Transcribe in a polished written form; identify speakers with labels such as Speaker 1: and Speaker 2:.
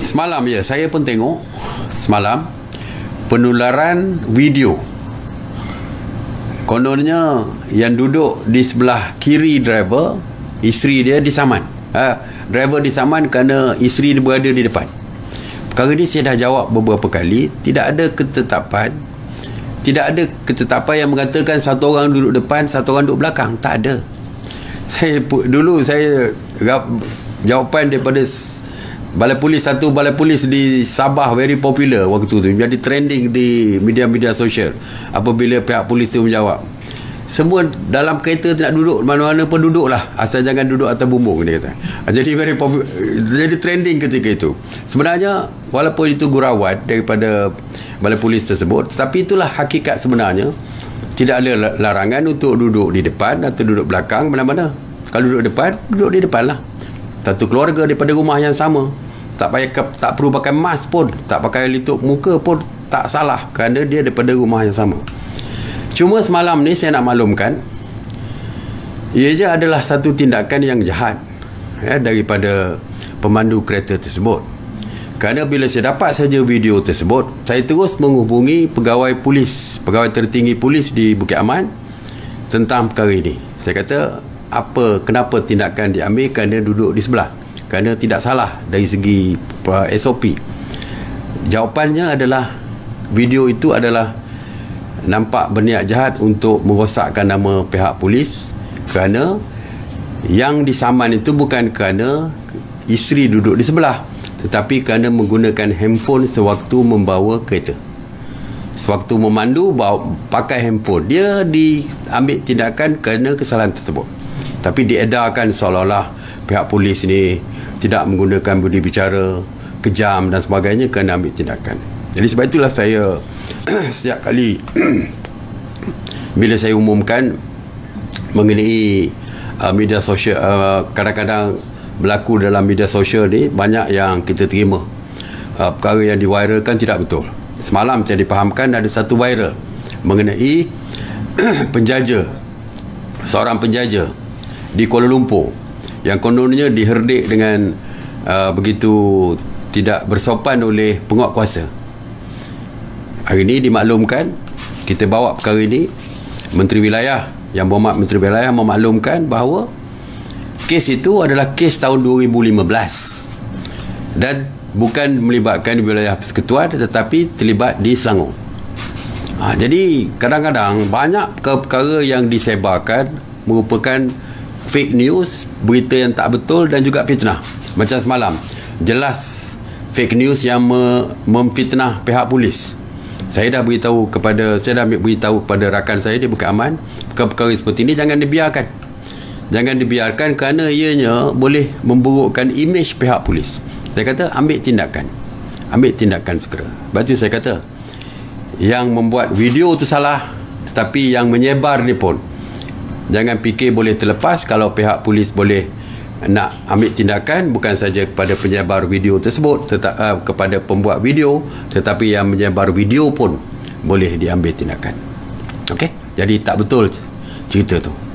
Speaker 1: Semalam ya, saya pun tengok semalam penularan video. Kononnya yang duduk di sebelah kiri driver, isteri dia disaman. Driver disaman kerana isteri dia berada di depan. Perkara ni saya dah jawab beberapa kali. Tidak ada ketetapan yang mengatakan satu orang duduk depan, satu orang duduk belakang. Tak ada. Dulu saya jawapan daripada balai polis di Sabah very popular waktu tu, jadi trending di media-media sosial apabila pihak polis tu menjawab, semua dalam kereta nak duduk mana-mana pun duduklah, asal jangan duduk atas bumbung, dia kata. Jadi very popular, jadi trending ketika itu. Sebenarnya walaupun itu gurauan daripada balai polis tersebut, tetapi itulah hakikat sebenarnya. Tidak ada larangan untuk duduk di depan atau duduk belakang mana-mana. Kalau duduk depan, duduk di depan lah. Satu keluarga daripada rumah yang sama, tak perlu pakai mask pun, tak pakai litup muka pun tak salah, kerana dia daripada rumah yang sama. Cuma semalam ni saya nak maklumkan, ia je adalah satu tindakan yang jahat daripada pemandu kereta tersebut. Kerana bila saya dapat saja video tersebut, saya terus menghubungi pegawai tertinggi polis di Bukit Aman tentang perkara ini. Saya kata, kenapa tindakan diambil kerana duduk di sebelah, kerana tidak salah dari segi SOP. Jawapannya adalah video itu adalah nampak berniat jahat untuk merosakkan nama pihak polis, kerana yang disaman itu bukan kerana isteri duduk di sebelah, tetapi kerana menggunakan handphone sewaktu membawa kereta. Sewaktu memandu pakai handphone, dia diambil tindakan kerana kesalahan tersebut. Tapi diedarkan seolah-olah pihak polis ni tidak menggunakan budi bicara kejam dan sebagainya kerana ambil tindakan. Jadi sebab itulah saya setiap kali bila saya umumkan mengenai media sosial, kadang-kadang berlaku dalam media sosial ni, banyak yang kita terima perkara yang diviralkan tidak betul. Semalam saya dipahamkan ada satu viral mengenai seorang penjaja di Kuala Lumpur yang kononnya diherdik dengan begitu tidak bersopan oleh penguatkuasa. Hari ini dimaklumkan, kita bawa perkara ini, Menteri Wilayah, Yang Berhormat Menteri Wilayah memaklumkan bahawa kes itu adalah kes tahun 2015 dan bukan melibatkan wilayah persekutuan, tetapi terlibat di Selangor. Jadi kadang-kadang banyak perkara yang disebarkan merupakan fake news, berita yang tak betul dan juga fitnah. Macam semalam, jelas fake news yang memfitnah pihak polis. Saya dah beritahu kepada rakan saya di Bukit Aman, perkara seperti ini jangan dibiarkan kerana ianya boleh memburukkan imej pihak polis. Saya kata ambil tindakan segera. Sebab itu saya kata yang membuat video itu salah, tetapi yang menyebar ni pun jangan fikir boleh terlepas kalau pihak polis boleh nak ambil tindakan, bukan saja kepada penyebar video tersebut, kepada pembuat video, tetapi yang menyebar video pun boleh diambil tindakan. Okey? Jadi tak betul cerita tu.